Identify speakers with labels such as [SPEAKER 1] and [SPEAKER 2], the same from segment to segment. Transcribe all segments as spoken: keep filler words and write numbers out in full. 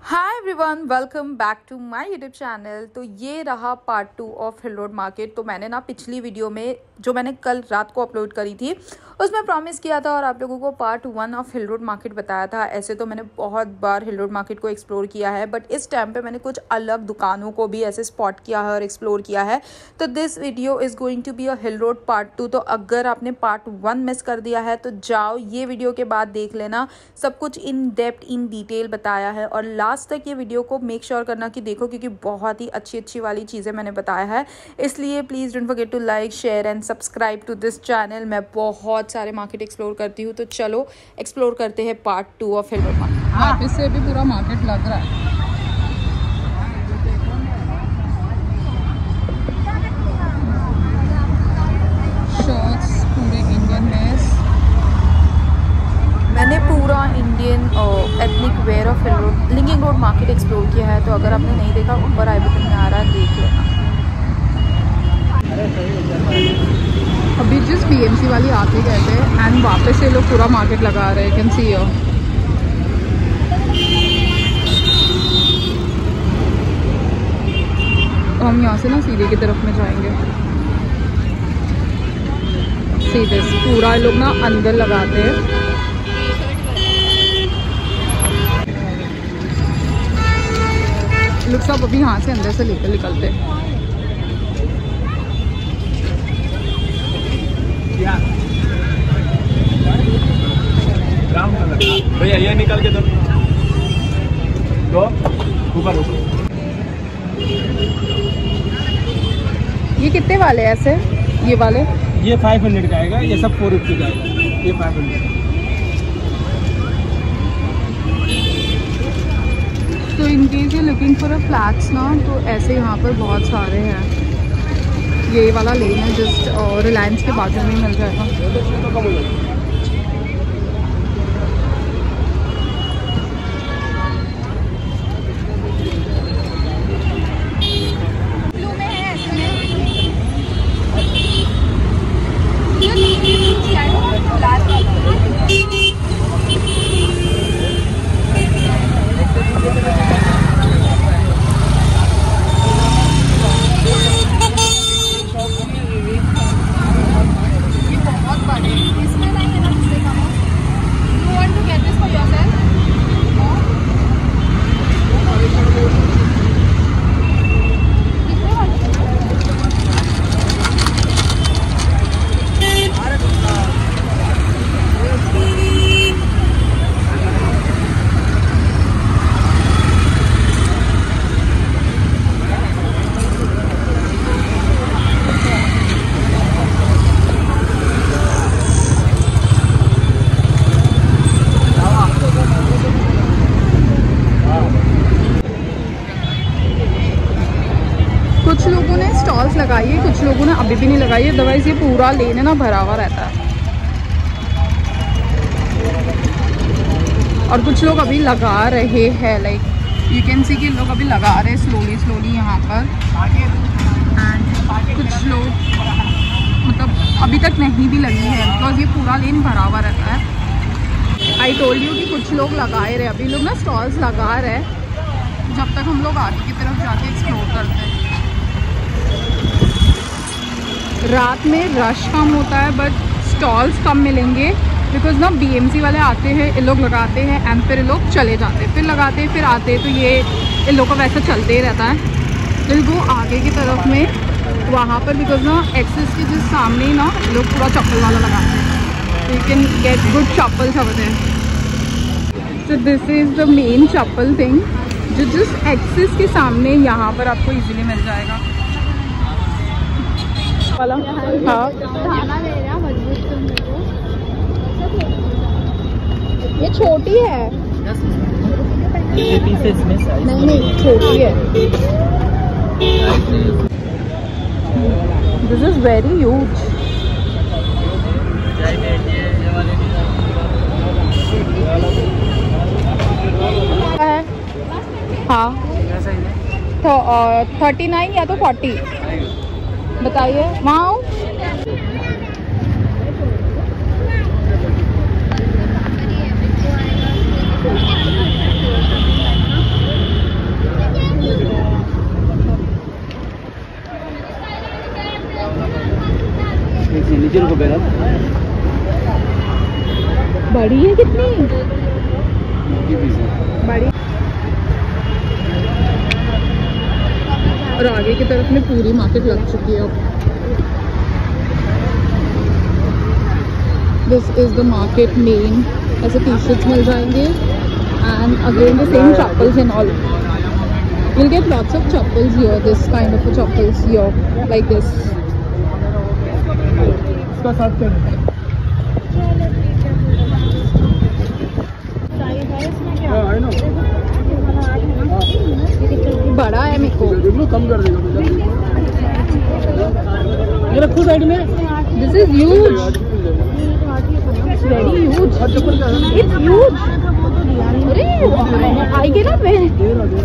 [SPEAKER 1] Hi everyone, welcome back to my YouTube channel. तो ये रहा part two of Hill Road market. तो मैंने ना पिछली वीडियो में जो मैंने कल रात को अपलोड करी थी उसमें प्रॉमिस किया था और आप लोगों को part one of Hill Road market बताया था। ऐसे तो मैंने बहुत बार हिल रोड मार्केट को एक्सप्लोर किया है, बट इस टाइम पे मैंने कुछ अलग दुकानों को भी ऐसे स्पॉट किया है और एक्सप्लोर किया है। तो this video is going to be a Hill Road part two. तो अगर आपने पार्ट वन मिस कर दिया है तो जाओ ये वीडियो के बाद देख लेना, सब कुछ इन डेप्थ इन डिटेल बताया है। और लास्ट तक ये वीडियो को मेक श्योर sure करना कि देखो, क्योंकि बहुत ही अच्छी अच्छी वाली चीज़ें मैंने बताया है। इसलिए please don't forget to like share and subscribe to this channel. मैं बहुत सारे मार्केट एक्सप्लोर करती हूँ, तो चलो एक्सप्लोर करते हैं part two of Hill Road market.
[SPEAKER 2] वापस से भी पूरा मार्केट लग रहा है। शर्ट्स पूरे इंडियन वेयर्स।
[SPEAKER 1] मैंने पूरा Indian ethnic wear of Hill Road Linking Road market explore किया है। तो अगर आपने नहीं देखा, ऊपर आई बटन में आ रहा है, देख लेना।
[SPEAKER 2] अभी जिस बीएमसी वाली आते गए थे एंड वापस से लोग पूरा मार्केट लगा रहे हैं। Can see here. तो हम यहाँ से ना सीधे की तरफ में जाएंगे। सीधे पूरा लोग ना अंदर लगाते हैं। लोग सब अभी यहाँ से अंदर से लेकर निकलते हैं।
[SPEAKER 3] भैया ये निकल के दो ऊपर।
[SPEAKER 2] ये कितने वाले हैं ऐसे? ये वाले
[SPEAKER 3] ये फाइव हंड्रेड का आएगा, ये सब फोर फिफ्टी का आएगा। ये फाइव हंड्रेड।
[SPEAKER 2] तो in case you looking for a flats ना, तो ऐसे यहाँ पर बहुत सारे हैं। ये वाला लेन है जस्ट रिलायंस के बाजू में मिल जाएगा। कुछ लोगों ने स्टॉल्स लगाई है, कुछ लोगों ने अभी भी नहीं लगाई है। अदरवाइज ये पूरा लेन है ना भरा हुआ रहता है। और कुछ लोग अभी लगा रहे हैं, लाइक यू कैन सी कि लोग अभी लगा रहे हैं स्लोली स्लोली यहाँ पर। एंड कुछ लोग मतलब अभी तक नहीं भी लगी है, बिकॉज ये पूरा लेन भरा हुआ रहता है। आई टोल्ड यू कि कुछ लोग लगाए रहे, अभी लोग ना स्टॉल्स लगा रहे हैं, जब तक हम लोग आगे की तरफ जाके एक्सप्लोर करते हैं। रात में रश कम होता है बट स्टॉल्स कम मिलेंगे, बिकॉज ना बीएमसी वाले आते हैं, ये लोग लगाते हैं एंड फिर ये लोग चले जाते हैं, फिर लगाते हैं फिर आते हैं। तो ये इन लोगों का वैसा चलते ही रहता है। फिर वो आगे की तरफ में वहाँ पर बिकॉज ना एक्सेस के जिस सामने ही ना लोग पूरा चप्पल वाला लगाते हैं, you can get good chappals over there. So this is the main chappal thing जो जिस एक्सेस के सामने यहाँ पर आपको इजीली मिल जाएगा वाला। हाँ, ये छोटी है। नहीं नहीं छोटी है। This is very huge. हाँ, तो थर्टी नाइन या तो फोर्टी बताइए। वहाँ नहीं बड़ी। और आगे की तरफ में पूरी मार्केट लग चुकी है अब। This is the market main. ऐसे टी शर्ट्स मिल जाएंगे and again the same chappals and all. You'll get lots of chappals here, this kind of a chappals here, like this.
[SPEAKER 3] इसका साथ क्या है? हाँ, I know.
[SPEAKER 2] बड़ा है मेरे को।
[SPEAKER 3] देख लो कम कर देगा। ये रखो साइड में।
[SPEAKER 2] This is huge. It's very huge. It's huge. अरे आई गेट अप।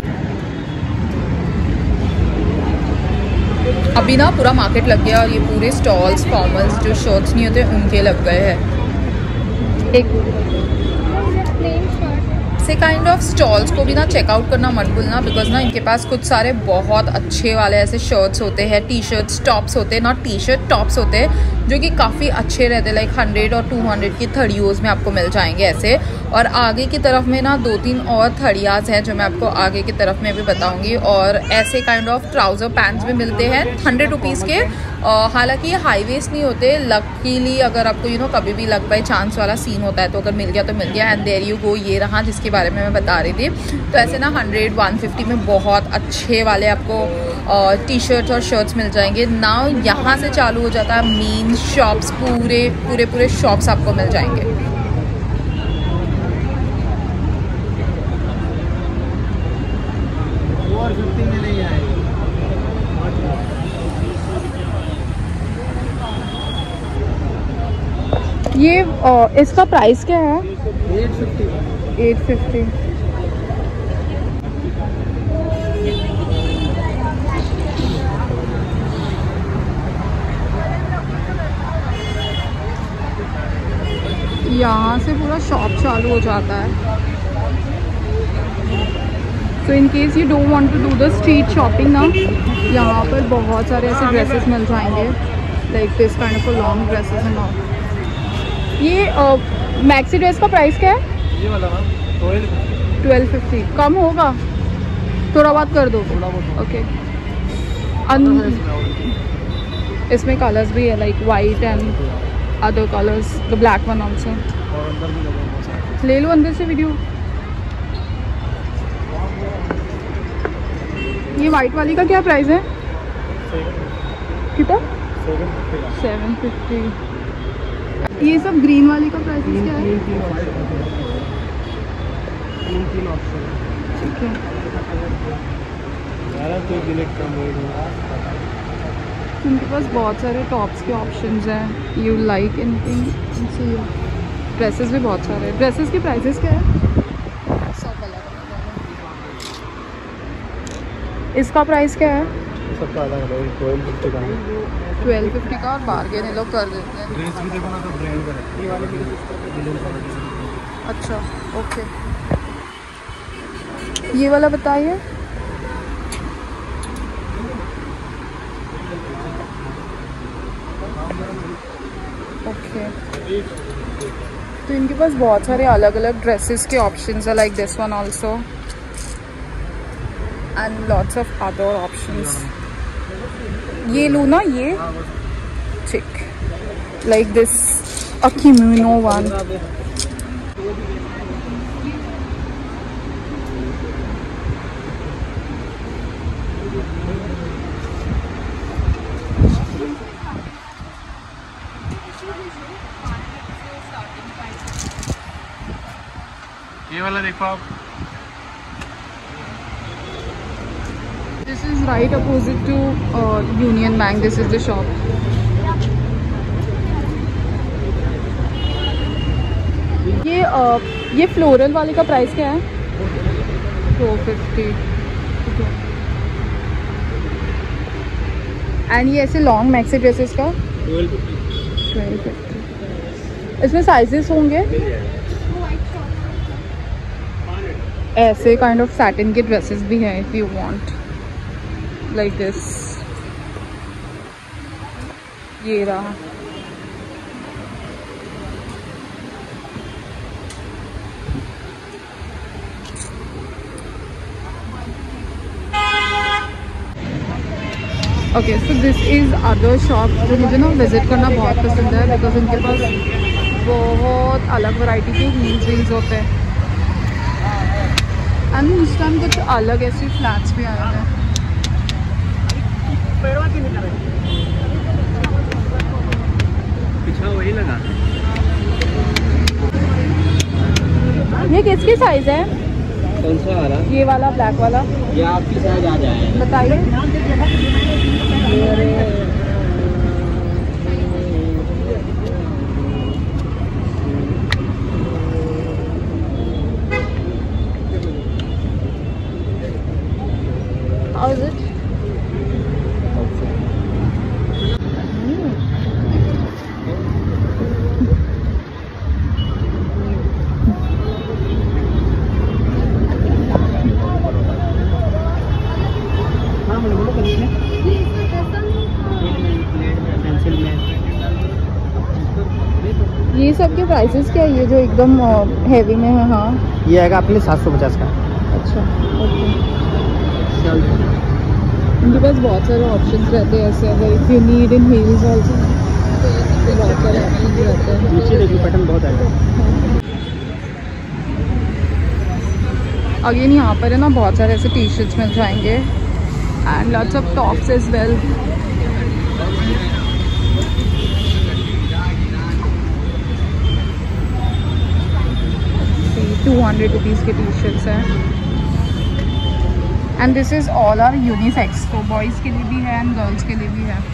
[SPEAKER 1] अभी ना पूरा मार्केट लग गया और ये पूरे स्टॉल्स फॉर्मल्स जो शर्ट्स नहीं होते उनके लग गए हैं। एक से काइंड ऑफ स्टॉल्स को भी ना चेकआउट करना मत भूलना, बिकॉज ना इनके पास कुछ सारे बहुत अच्छे वाले ऐसे शर्ट्स होते हैं, टी शर्ट्स टॉप्स होते हैं, नॉट टी शर्ट टॉप्स होते हैं जो कि काफ़ी अच्छे रहते हैं। लाइक हंड्रेड और टू हंड्रेड की थड़ियोज़ में आपको मिल जाएंगे ऐसे। और आगे की तरफ में ना दो तीन और थड़ियाज़ हैं जो मैं आपको आगे की तरफ में भी बताऊंगी। और ऐसे काइंड ऑफ ट्राउज़र पैंट्स भी मिलते हैं हंड्रेड रुपीज़ के। हालांकि ये हाई वेस्ट नहीं होते। लकीली अगर आपको यू नो कभी भी लग पाए चांस वाला सीन होता है तो अगर मिल गया तो मिल गया। एंड देयर यू गो, ये रहा जिसके बारे में मैं बता रही थी। तो ऐसे ना हंड्रेड वन फिफ्टी में बहुत अच्छे वाले आपको टी शर्ट्स और शर्ट्स मिल जाएंगे। नाउ यहाँ से चालू हो जाता है मेन शॉप्स। पूरे पूरे पूरे शॉप्स आपको मिल जाएंगे।
[SPEAKER 2] ये आ, इसका प्राइस क्या है?
[SPEAKER 3] Eight fifty.
[SPEAKER 2] Eight fifty. यहाँ से पूरा शॉप चालू हो जाता है। So in case you don't want to do the street shopping ना, यहाँ पर बहुत सारे ऐसे ड्रेसेस मिल जाएंगे, like this kind of long dresses and all. ये मैक्सी ड्रेस का प्राइस क्या है?
[SPEAKER 3] ये वाला
[SPEAKER 2] ट्वेल्व फिफ्टी। कम होगा? थोड़ा बहुत कर दो। ओके। इसमें कलर्स भी है like white and other colours, the black one also. ले लो अंदर से वीडियो। ये वाइट वाली का क्या प्राइस है? कितना? Seven fifty. ये सब ग्रीन वाली का प्राइस क्या है? ठीक है। उनके पास बहुत सारे टॉप्स के ऑप्शंस हैं। You like anything? ड्रेसेस भी बहुत सारे हैं। ड्रेसेस के प्राइसेस क्या है? सब अलग अलग है। इसका प्राइस क्या है?
[SPEAKER 3] सबका अलग है। ट्वेल्व फिफ्टी का
[SPEAKER 2] ट्वेल्व फिफ्टी का और बार्गेन ये लोग कर देते हैं।
[SPEAKER 3] ड्रेस भी देखो ना तो ब्रांड का है। ये वाले भी।
[SPEAKER 2] अच्छा ओके। ये वाला बताइए। ओके। तो इनके पास बहुत सारे अलग अलग ड्रेसेस के ऑप्शंस है, like this one also and lots of other options. ये लूँ ना ये? ठीक। Like this a kimono one.
[SPEAKER 3] ये वाला देखो आप।
[SPEAKER 2] This is right opposite to uh, Union Bank. This is the shop. ये uh, ये फ्लोरल वाले का प्राइस क्या है? Four fifty. एंड ये ऐसे लॉन्ग मैक्सी ड्रेसेस का
[SPEAKER 3] ट्वेल्व फिफ्टी।
[SPEAKER 2] Twelve fifty. इसमें साइजेस होंगे? ऐसे काइंड ऑफ सैटिन के ड्रेसेस भी हैं if you want, like this. ये रहा। Okay so this is other shop जो मुझे ना विज़िट करना बहुत पसंद है बिकॉज इनके पास बहुत अलग वैरायटी के हील्स वील्स होते हैं एंड इस टाइम कुछ अलग ऐसे फ्लैट्स भी आए हैं।
[SPEAKER 3] पिछला वही लगा।
[SPEAKER 1] ये किसकी साइज़ है?
[SPEAKER 3] कौन सा आ रहा?
[SPEAKER 1] ये वाला ब्लैक वाला
[SPEAKER 3] ये आपकी साइज आ जाए।
[SPEAKER 1] बताइए। How is it? ये सब के प्राइसेस क्या है? ये जो एकदम हैवी में है। हाँ
[SPEAKER 3] ये आएगा आपके लिए सात सौ पचास का।
[SPEAKER 1] अच्छा ओके। इनके पास बहुत सारे ऑप्शंस रहते हैं ऐसे, अगर if you need in heels also तो बहुत सारे ऑप्शंस रहते हैं।
[SPEAKER 3] नीचे देखिए पैटर्न बहुत आएगा।
[SPEAKER 2] अगेन यहाँ पर है ना बहुत सारे ऐसे टी शर्ट्स मिल जाएंगे and lots of tops as well. Two hundred rupees के टी शर्ट्स हैं and this is all are unisex, तो बॉयज़ के लिए भी है एंड गर्ल्स के लिए भी है।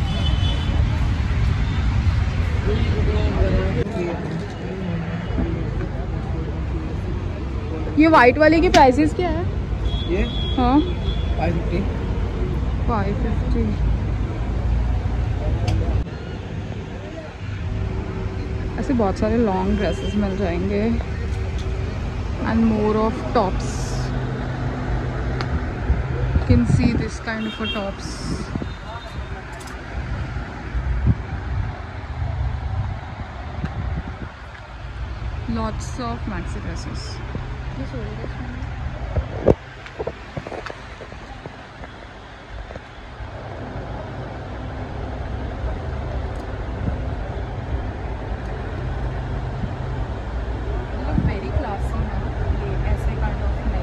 [SPEAKER 2] ये वाइट वाले की प्राइसेस क्या है?
[SPEAKER 3] ये
[SPEAKER 2] हाँ
[SPEAKER 3] फाइव फिफ्टी।
[SPEAKER 2] Five fifty. ऐसे बहुत सारे लॉन्ग ड्रेसेस मिल जाएंगे and more of tops. You can see this kind of a tops. Lots of maxi dresses. Very classy है ये, ऐसे kind of नहीं।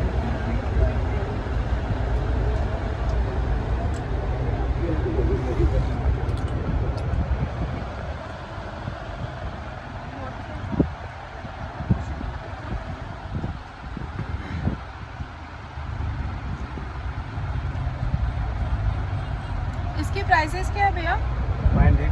[SPEAKER 2] इसकी प्राइसेस क्या है भैया?
[SPEAKER 3] Five hundred.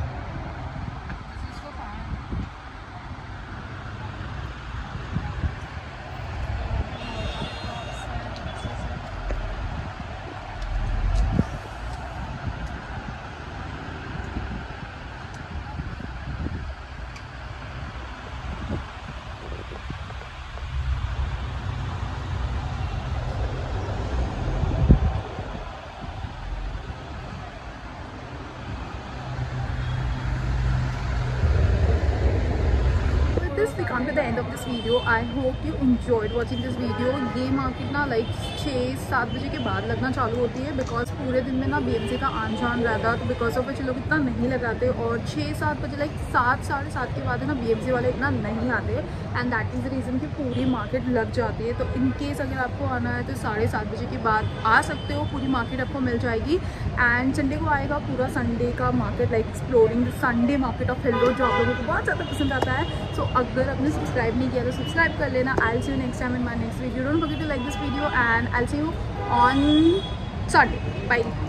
[SPEAKER 1] this we come to the end of this video. I hope you enjoyed watching this video. ये market ना लाइक छः सात बजे के बाद लगना चालू होती है बिकॉज पूरे दिन में ना बीएमसी का आन जान रहता है, तो बिकॉज ऑफ विच लोग इतना नहीं लगाते और छः सात बजे लाइक सात साढ़े सात के बाद है ना बीएमसी वाले इतना नहीं आते and that is the reason कि पूरी मार्केट लग जाती है। तो इन केस अगर आपको आना है तो साढ़े सात बजे के बाद आ सकते हो, पूरी मार्केट आपको मिल जाएगी। एंड संडे को आएगा पूरा संडे का market like exploring the Sunday market of Hill Road जो आप लोगों को बहुत ज़्यादा पसंद आता है। सो so, अगर आपने सब्सक्राइब नहीं किया तो सब्सक्राइब कर लेना। I will see you next time in my next video. Don't forget to like this video and I will see you on Sunday. Bye.